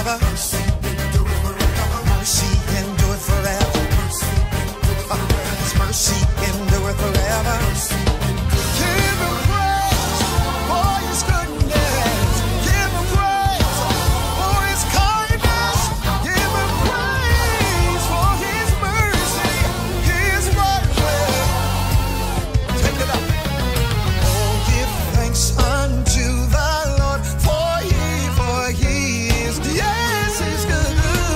forever. Mercy endureth forever. His mercy endureth forever. Give him praise for his goodness. Give him praise for his kindness. Give him praise for his mercy. His word. Take it up. Oh, give thanks unto the Lord, for he is, yes, he's good.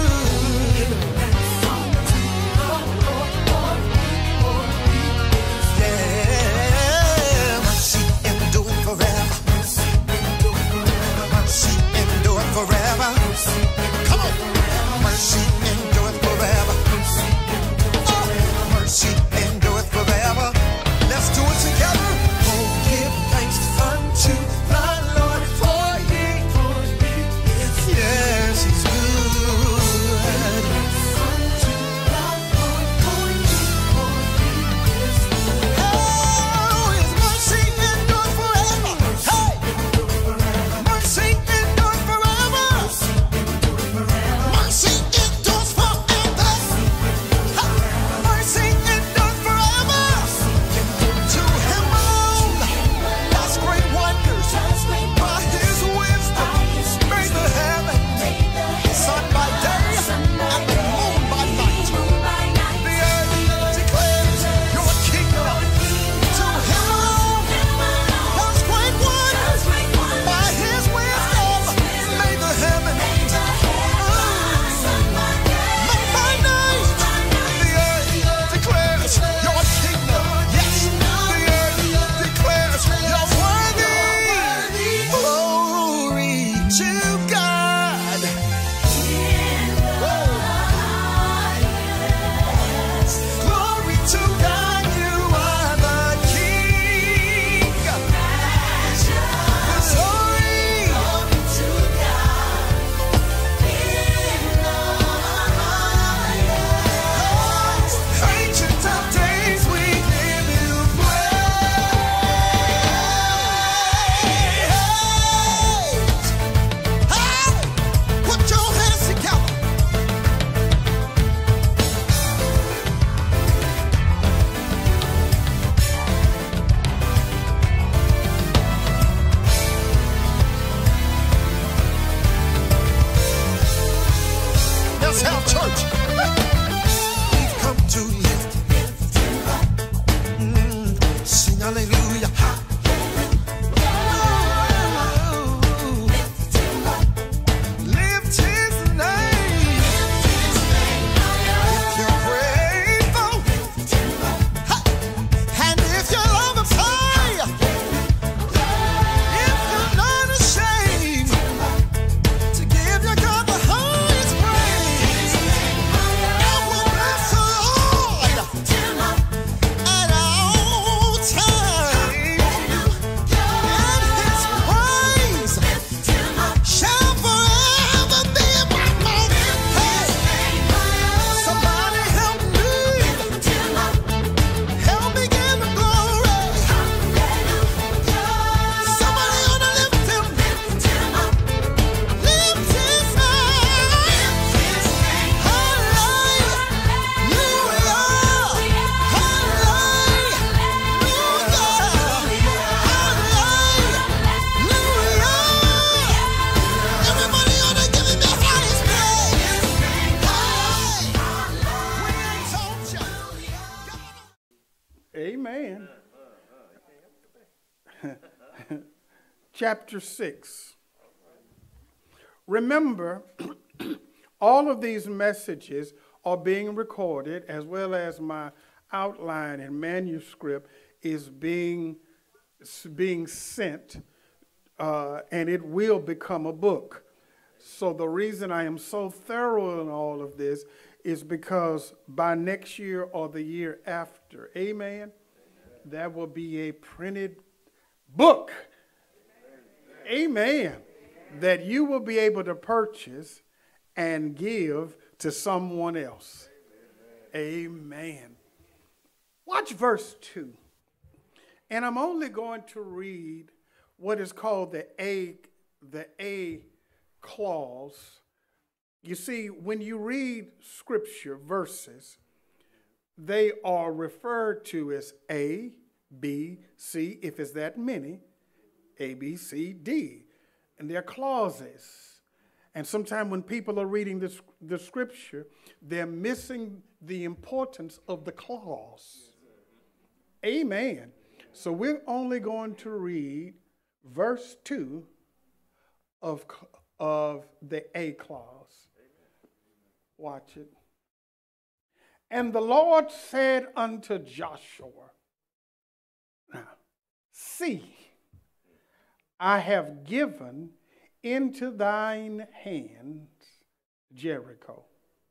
Yeah, mercy endureth forever. Mercy endureth forever. Come on. Mercy endureth forever. Oh, mercy endureth forever. Let's do it together. Oh, give thanks unto the Lord, for he, yes, he's good. Oh, his mercy endureth forever. Hey, mercy endureth forever. Mercy endures forever. Hey, mercy endureth forever. To him alone, does great wonders. By his wisdom, made the heaven, sun by day, and the moon by night. The earth declares your kingdom. To him alone, does great wonders. By his wisdom, made the heaven, sun by night. The earth declares your kingdom. Yes, the earth declares you're worthy. Glory to God. Glory to God, you are the King. Glory to God. Ancient of days, we give you praise. Hey, put your hands together. Let's have church. We've come to lift him up. Sing hallelujah. Lift his name. If you're grateful, and if you love him, say, if you're not ashamed to give your God the highest praise, and we'll bless the Lord at all times, and his praise shall forever be in my mouth. Hey, somebody help me. Help me give him glory. Somebody ought to lift him. Lift his name. Everybody ought to give him the highest praise. We exalt you. Amen. Chapter 6. Remember, all of these messages are being recorded, as well as my outline and manuscript is being sent, and it will become a book. So the reason I am so thorough in all of this is because by next year or the year after, amen, there will be a printed book, amen, that you will be able to purchase and give to someone else. Amen. Watch verse 2. And I'm only going to read what is called the A clause You see, when you read scripture verses, they are referred to as A, B, C, if it's that many, A, B, C, D. And they're clauses. And sometimes when people are reading the scripture, they're missing the importance of the clause. Amen. So we're only going to read verse 2 of the A clause. Watch it. And the Lord said unto Joshua, now, see, I have given into thine hands Jericho,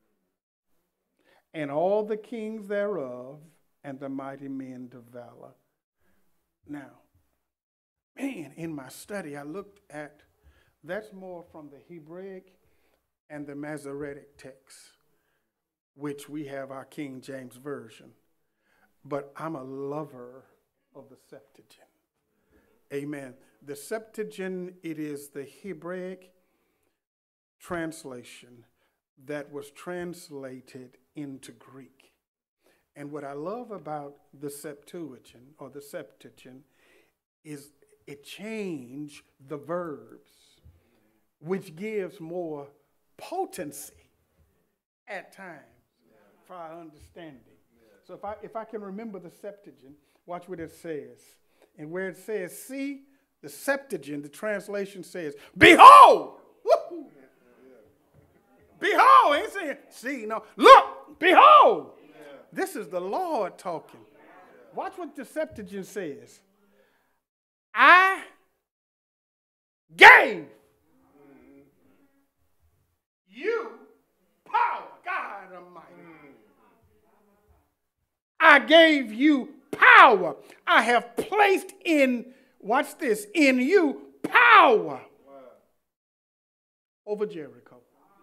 and all the kings thereof, and the mighty men of valor. Now, man, in my study, I looked at, that's more from the Hebraic and the Masoretic text, which we have our King James Version. But I'm a lover of the Septuagint. Amen. The Septuagint, it is the Hebraic translation that was translated into Greek. And what I love about the Septuagint, or the Septuagint, is it changed the verbs, which gives more potency at times for our understanding. So if I can remember the Septuagint, watch what it says. And where it says, see, the Septuagint, the translation says, behold! Woo! Behold! Ain't saying, see, no. Look! Behold! This is the Lord talking. Watch what the Septuagint says. I gave you power. God Almighty. I gave you power. I have placed in, watch this, in you power over Jericho,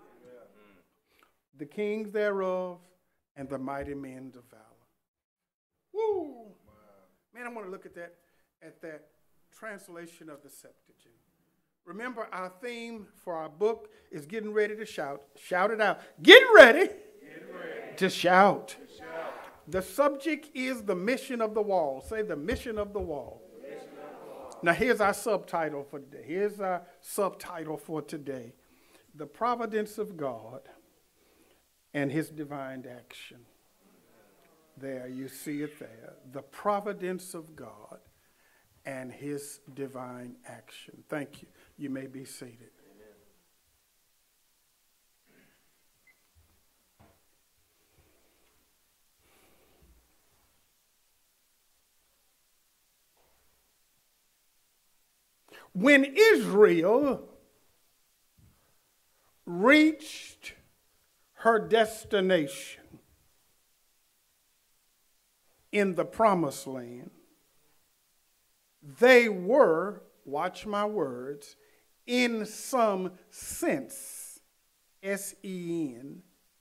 the kings thereof, and the mighty men of valor. Woo! Man, I want to look at that translation of the Septuagint. Remember, our theme for our book is getting ready to shout. Shout it out. Get ready, to shout. The subject is the mission of the wall. Say the mission of the wall. Now here's our subtitle for today. Here's our subtitle for today. The providence of God and his divine action. There, you see it there. The providence of God and his divine action. Thank you. You may be seated. When Israel reached her destination in the promised land, they were, watch my words, in some sense, S-E-N,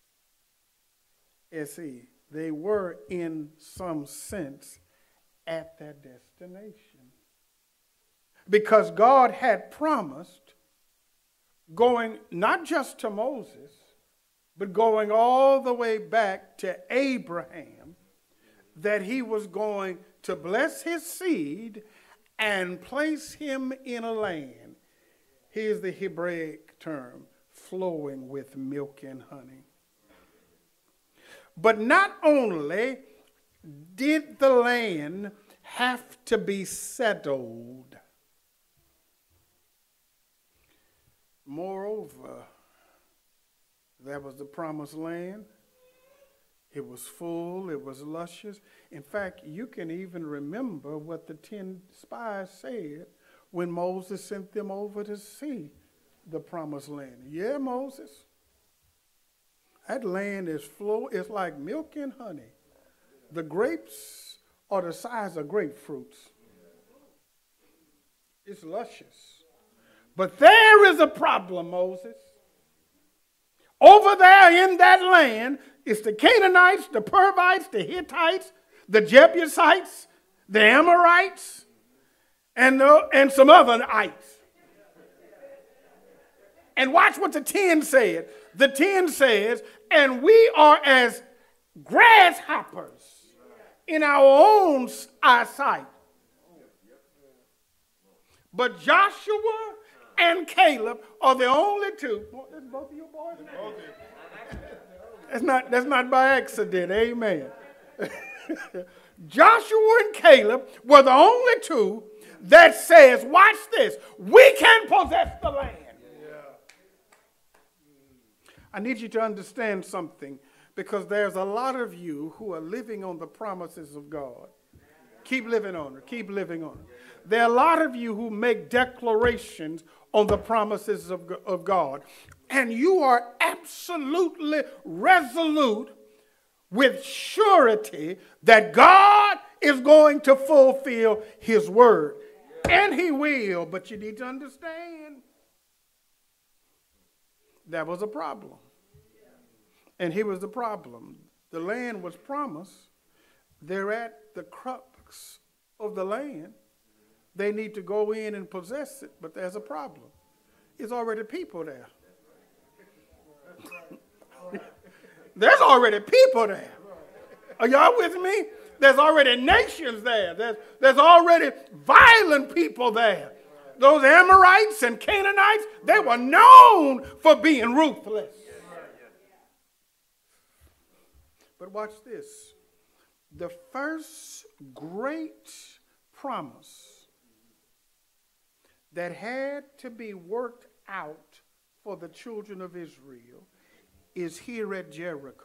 S-E, they were in some sense at their destination. Because God had promised, going not just to Moses, but going all the way back to Abraham, that he was going to bless his seed and place him in a land. Here's the Hebraic term, flowing with milk and honey. But not only did the land have to be settled, moreover, that was the promised land. It was full, it was luscious. In fact, you can even remember what the 10 spies said when Moses sent them over to see the promised land. Yeah, Moses, that land is full, it's like milk and honey. The grapes are the size of grapefruits. It's luscious. But there is a problem, Moses. Over there in that land, it's the Canaanites, the Perizzites, the Hittites, the Jebusites, the Amorites, and some other ites. And watch what the 10 said. The 10 says, and we are as grasshoppers in our own eyesight. But Joshua and Caleb are the only two. That's both of you boys? That's not by accident. Amen. Joshua and Caleb were the only two that says, watch this, we can possess the land. I need you to understand something, because there's a lot of you who are living on the promises of God. Keep living on it. Keep living on it. There are a lot of you who make declarations on the promises of God, and you are absolutely resolute with surety that God is going to fulfill his word. And he will, but you need to understand that was a problem. And here was the problem. The land was promised. They're at the crux of the land. They need to go in and possess it, but there's a problem. There's already people there. There's already people there. Are y'all with me? There's already nations there. There's already violent people there. Those Amorites and Canaanites, they were known for being ruthless. But watch this. The first great promise that had to be worked out for the children of Israel is here at Jericho.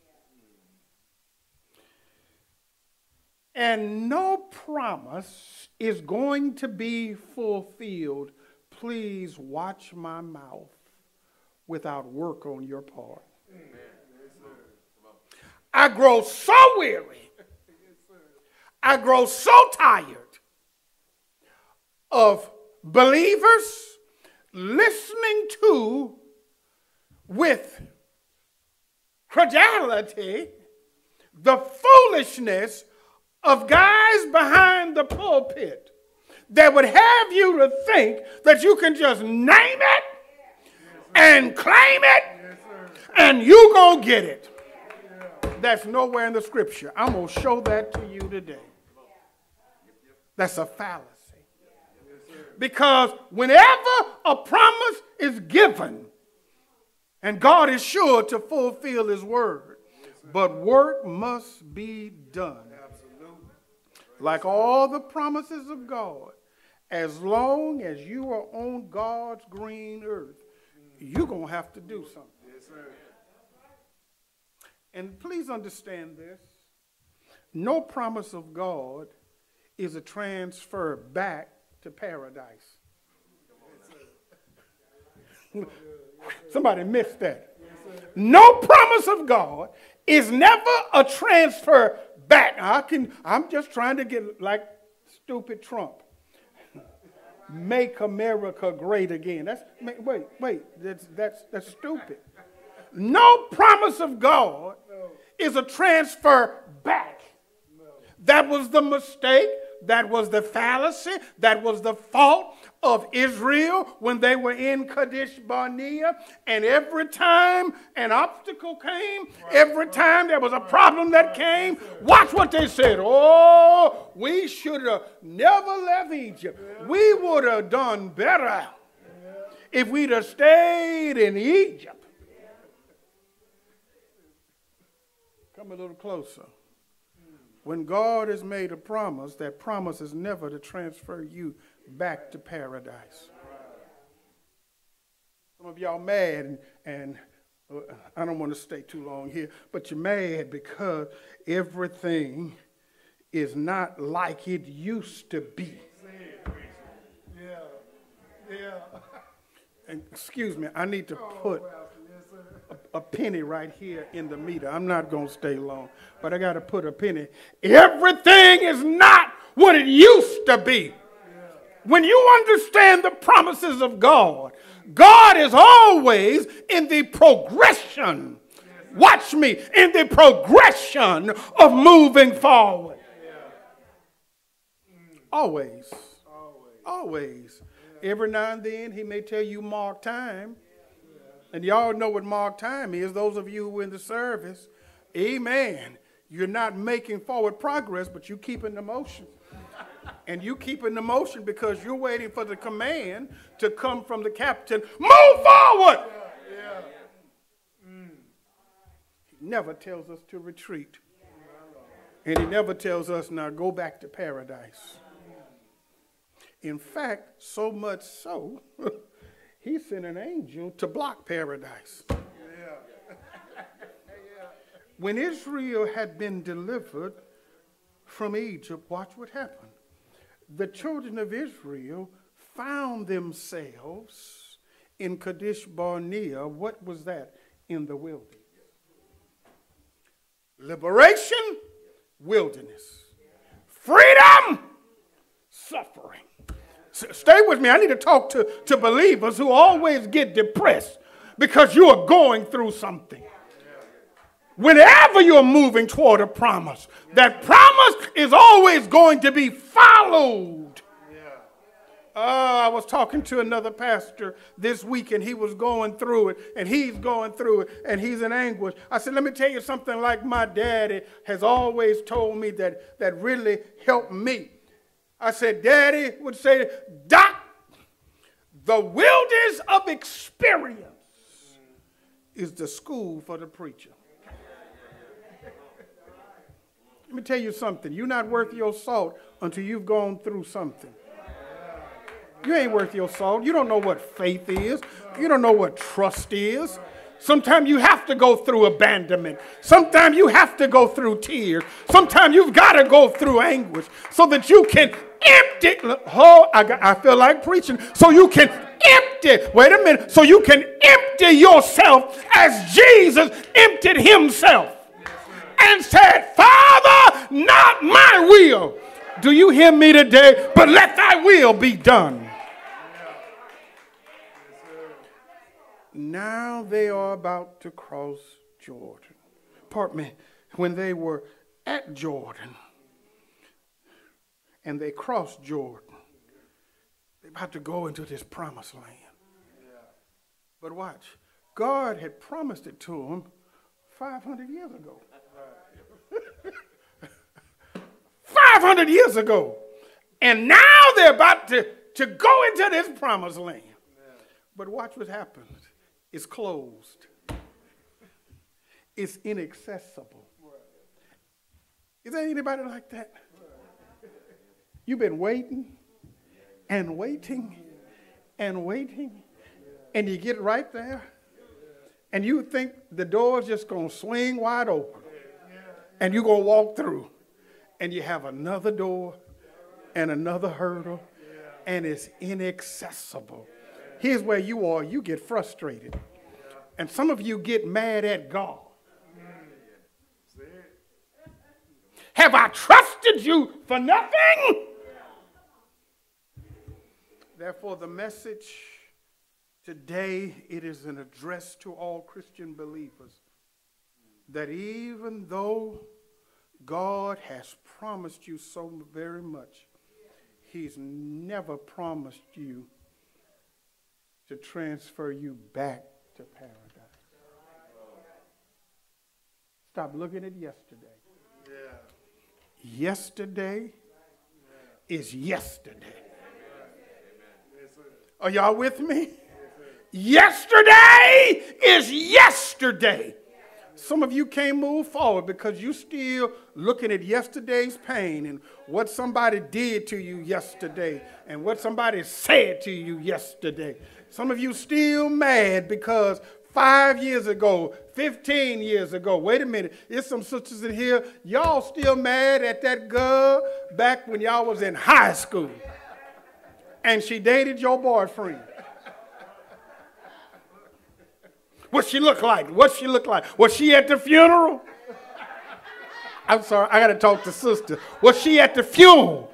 And no promise is going to be fulfilled, please watch my mouth, without work on your part. Amen. I grow so weary. I grow so tired of believers listening to, with credulity, the foolishness of guys behind the pulpit that would have you to think that you can just name it and claim it and you gonna get it. That's nowhere in the scripture. I'm gonna show that to you today. That's a fallacy. Because whenever a promise is given, and God is sure to fulfill his word, but work must be done. Like all the promises of God, as long as you are on God's green earth, you're going to have to do something. Yes, sir. And please understand this. No promise of God is a transfer back to paradise. Somebody missed that. No promise of God is never a transfer back. I'm just trying to get like stupid Trump. Make America great again. That's stupid. No promise of God is a transfer back. That was the mistake. That was the fallacy. That was the fault of Israel when they were in Kadesh Barnea. And every time an obstacle came, every time there was a problem that came, watch what they said. Oh, we should have never left Egypt. We would have done better if we'd have stayed in Egypt. Come a little closer. When God has made a promise, that promise is never to transfer you back to paradise. Some of y'all mad, and I don't want to stay too long here, but you're mad because everything is not like it used to be. Yeah. And excuse me, I need to put a penny right here in the meter. I'm not going to stay long, but I got to put a penny. Everything is not what it used to be. When you understand the promises of God, God is always in the progression. Watch me, in the progression of moving forward. Always. Every now and then he may tell you mark time, And y'all know what mark time is. Those of you who are in the service, amen. You're not making forward progress, but you keep in the motion. And you keep in the motion because you're waiting for the command to come from the captain. Move forward! He never tells us to retreat. And he never tells us, now go back to paradise. In fact, so much so, he sent an angel to block paradise. When Israel had been delivered from Egypt, watch what happened. The children of Israel found themselves in Kadesh Barnea. What was that? In the wilderness. Liberation, wilderness. Freedom, suffering. Stay with me. I need to talk to believers who always get depressed because you are going through something. Whenever you're moving toward a promise, that promise is always going to be followed. I was talking to another pastor this week, and he was going through it, and he's going through it, and he's in anguish. I said, let me tell you something like my daddy has always told me that really helped me. I said, Daddy would say, Doc, the wilderness of experience is the school for the preacher. Let me tell you something. You're not worth your salt until you've gone through something. You ain't worth your salt. You don't know what faith is. You don't know what trust is. Sometimes you have to go through abandonment. Sometimes you have to go through tears. Sometimes you've got to go through anguish so that you can empty. Oh, I feel like preaching. So you can empty. Wait a minute. So you can empty yourself as Jesus emptied himself and said, Father, not my will. Do you hear me today? But let thy will be done. Now they are about to cross Jordan. Pardon me. When they were at Jordan and they crossed Jordan, they're about to go into this promised land. But watch. God had promised it to them 500 years ago. 500 years ago. And now they're about to go into this promised land. But watch what happens. It's closed. It's inaccessible. Is there anybody like that? You've been waiting and waiting and waiting, and you get right there, and you think the door's just going to swing wide open, and you're going to walk through, and you have another door and another hurdle, and it's inaccessible. Here's where you are. You get frustrated. And some of you get mad at God. Have I trusted you for nothing? Therefore, the message today, it is an address to all Christian believers that even though God has promised you so very much, he's never promised you to transfer you back to paradise. Stop looking at yesterday. Yesterday is yesterday. Are y'all with me? Yesterday is yesterday. Some of you can't move forward because you're still looking at yesterday's pain and what somebody did to you yesterday and what somebody said to you yesterday. Some of you still mad because 5 years ago, 15 years ago, wait a minute, there's some sisters in here, y'all still mad at that girl back when y'all was in high school and she dated your boyfriend. What she look like? What she look like? Was she at the funeral? I'm sorry, I got to talk to sister. Was she at the funeral?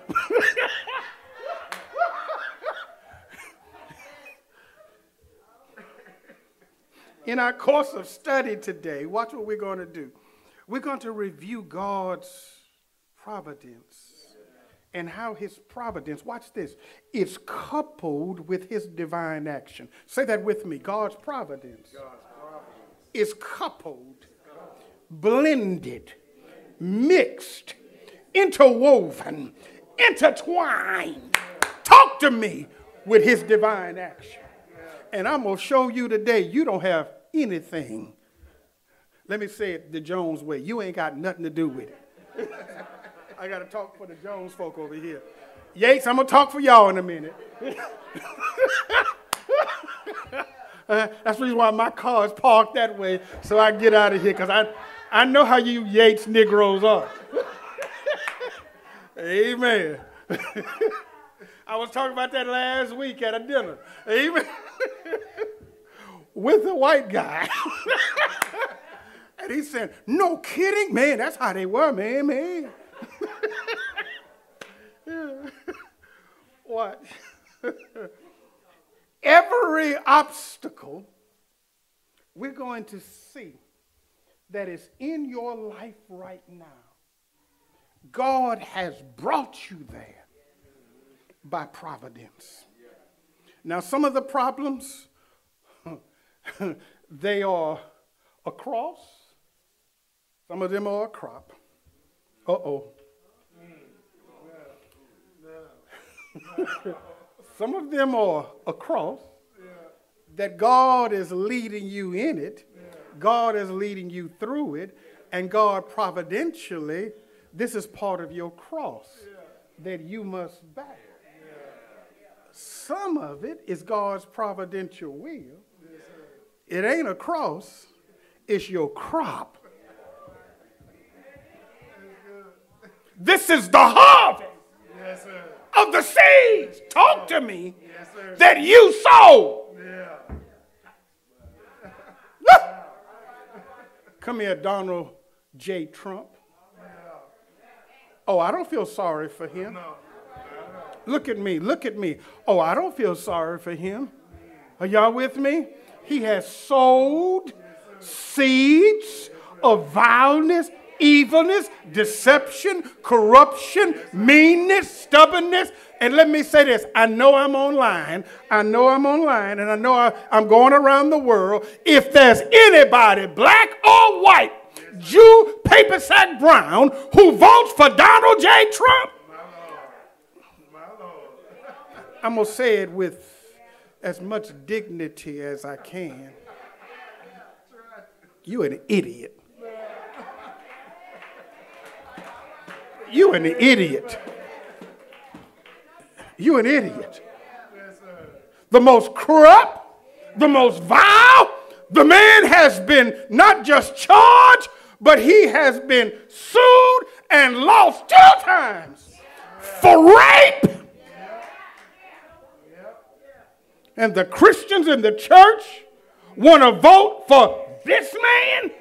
In our course of study today, watch what we're going to do. We're going to review God's providence and how his providence, watch this, is coupled with his divine action. Say that with me. God's providence is coupled, blended, mixed, interwoven, intertwined. Talk to me with his divine action. And I'm going to show you today you don't have anything. Let me say it the Jones way. You ain't got nothing to do with it. I got to talk for the Jones folk over here. Yates, I'm going to talk for y'all in a minute. That's the reason why my car is parked that way, so I get out of here, because I know how you Yates Negroes are. Amen. I was talking about that last week at a dinner. Amen. With a white guy. And he said, no kidding? Man, that's how they were, man. What? Every obstacle we're going to see that is in your life right now, God has brought you there by providence. Now, some of the problems, they are a cross. Some of them are a crop. Uh-oh. Some of them are a cross that God is leading you in it. God is leading you through it. And God providentially, this is part of your cross that you must bear. Some of it is God's providential will. It ain't a cross. It's your crop. This is the harvest of the seeds. Talk to me. That you sow. Come here, Donald J. Trump. Oh, I don't feel sorry for him. Look at me. Look at me. Oh, I don't feel sorry for him. Are y'all with me? He has sowed seeds of vileness, evilness, deception, corruption, meanness, stubbornness. And let me say this. I know I'm online. And I know I'm going around the world. If there's anybody, black or white, Jew, paper sack brown, who votes for Donald J. Trump, I'm going to say it with as much dignity as I can. You an idiot. You an idiot. You an idiot. The most corrupt, the most vile. The man has been not just charged, but he has been sued and lost 2 times for rape. And the Christians in the church want to vote for this man.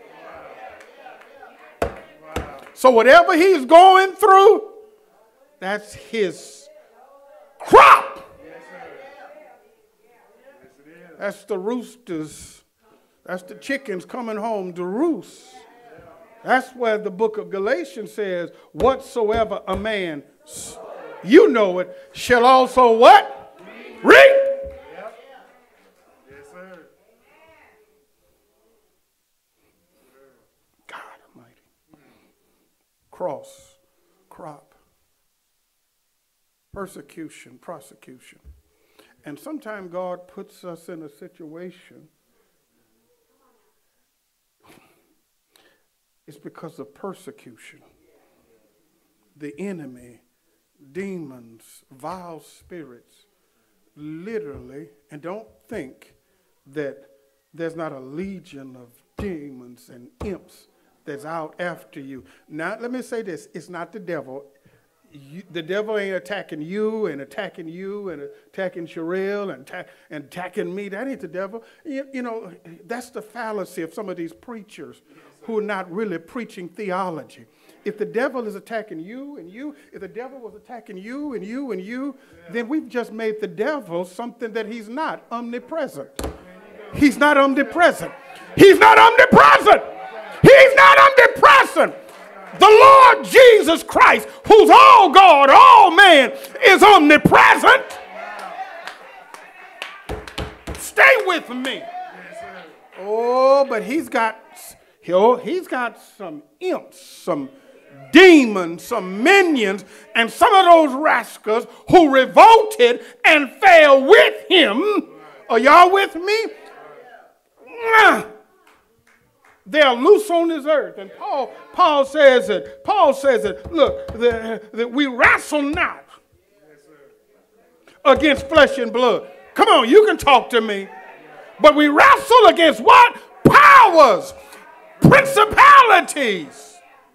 So whatever he's going through, that's his crop. That's the roosters. That's the chickens coming home to roost. That's where the book of Galatians says, whatsoever a man, you know it, shall also what? Reap. God Almighty. Cross, crop, persecution, prosecution. And sometimes God puts us in a situation. It's because of persecution. The enemy, demons, vile spirits, literally, and don't think that there's not a legion of demons and imps that's out after you. Now, let me say this. It's not the devil. The devil ain't attacking you and attacking Sherelle and attacking me. That ain't the devil. You know, that's the fallacy of some of these preachers who are not really preaching theology. If the devil is attacking you and you, if the devil was attacking you and you and you, then we've just made the devil something that he's not, omnipresent. He's not omnipresent. He's not omnipresent. He's not omnipresent. The Lord Jesus Christ, who's all God, all man, is omnipresent. Stay with me. Oh, but he's got some imps, some demons, some minions, and some of those rascals who revolted and fell with him. Are y'all with me? They are loose on this earth. And Paul says it. Look, that we wrestle not against flesh and blood. Come on, you can talk to me. But we wrestle against what? Powers, principalities.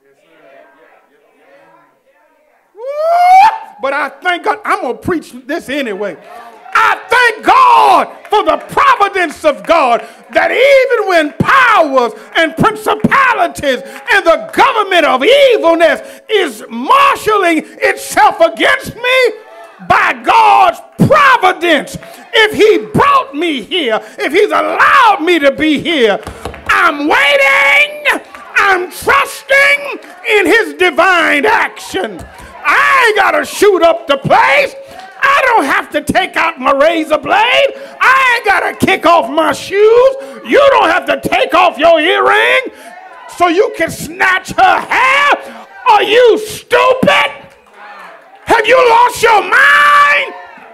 Woo! But I thank God, I'm going to preach this anyway. I thank God for the providence of God that even when powers and principalities and the government of evilness is marshaling itself against me, by God's providence, if he brought me here, if he's allowed me to be here, I'm waiting, I'm trusting in his divine action. I ain't got to shoot up the place. I don't have to take out my razor blade. I ain't got to kick off my shoes. You don't have to take off your earring so you can snatch her hair. Are you stupid? Have you lost your mind?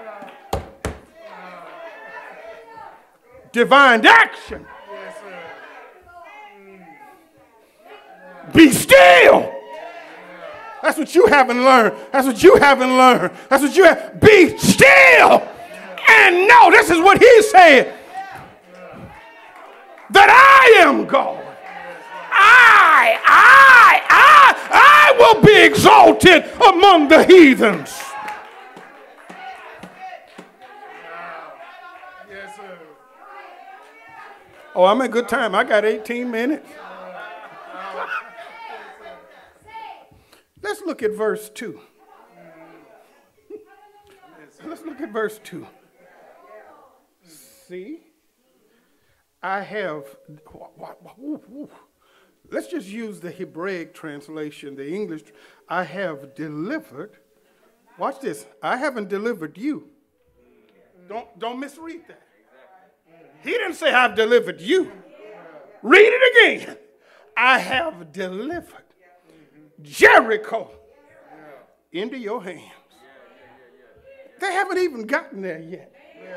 Divine action. Be still. That's what you haven't learned. That's what you haven't learned. That's what you have. Be still and know. This is what he said. That I am God. I will be exalted among the heathens. Yes, sir. Oh, I'm in good time. I got 18 minutes. Let's look at verse 2. Let's look at verse 2. See, I have, let's just use the Hebraic translation, the English. I have delivered. Watch this. I haven't delivered you. Don't misread that. He didn't say I've delivered you. Read it again. I have delivered Jericho into your hands. They haven't even gotten there yet.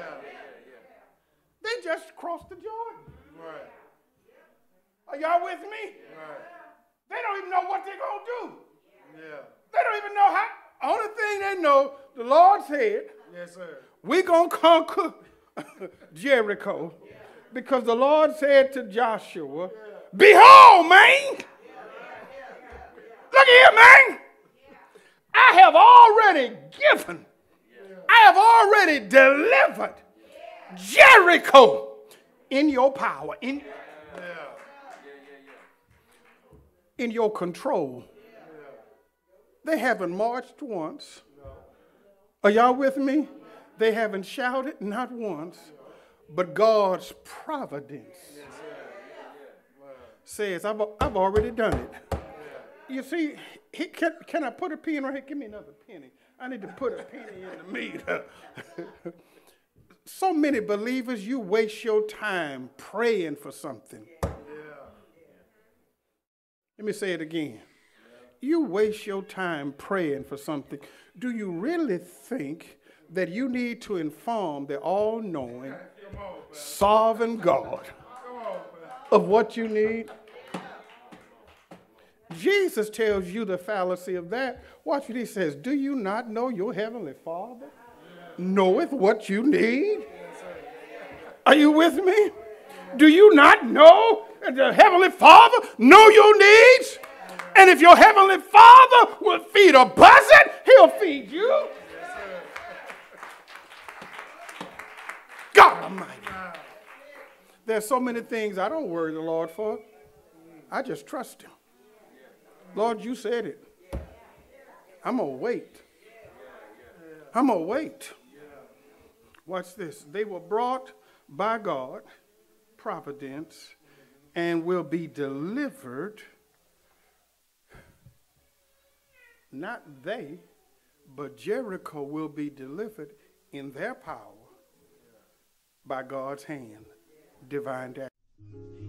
They just crossed the Jordan. Are y'all with me? They don't even know what they're going to do. They don't even know how. Only thing they know, the Lord said, Yes, sir. we're going to conquer Jericho, because the Lord said to Joshua, behold, man. Look here, man. I have already given. I have already delivered Jericho in your power, in your control. They haven't marched once. Are y'all with me? They haven't shouted not once, but God's providence says, I've already done it. You see, can I put a pen right here? Give me another penny. I need to put a penny in the meter. So many believers, you waste your time praying for something. Let me say it again. You waste your time praying for something. Do you really think that you need to inform the all-knowing, sovereign God of what you need? Jesus tells you the fallacy of that. Watch what he says. Do you not know your heavenly Father knoweth what you need? Are you with me? Do you not know that the heavenly Father know your needs? And if your heavenly Father will feed a buzzard, he'll feed you. God Almighty. There's so many things I don't worry the Lord for. I just trust him. Lord, you said it. I'm going to wait. I'm going to wait. Watch this. They were brought by God, providence, and will be delivered not they, but Jericho will be delivered in their power by God's hand, divine action.